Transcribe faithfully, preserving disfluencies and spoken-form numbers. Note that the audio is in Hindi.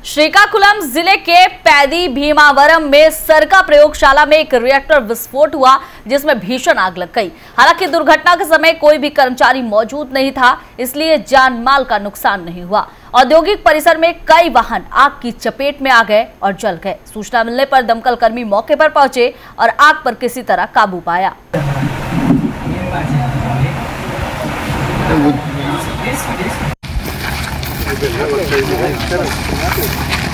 श्रीकाकुलम जिले के पैदी भीमावरम में सरका प्रयोगशाला में एक रिएक्टर विस्फोट हुआ, जिसमें भीषण आग लग गई। हालांकि दुर्घटना के समय कोई भी कर्मचारी मौजूद नहीं था, इसलिए जान माल का नुकसान नहीं हुआ। औद्योगिक परिसर में कई वाहन आग की चपेट में आ गए और जल गए। सूचना मिलने पर दमकल कर्मी मौके पर पहुंचे और आग पर किसी तरह काबू पाया। Gracias.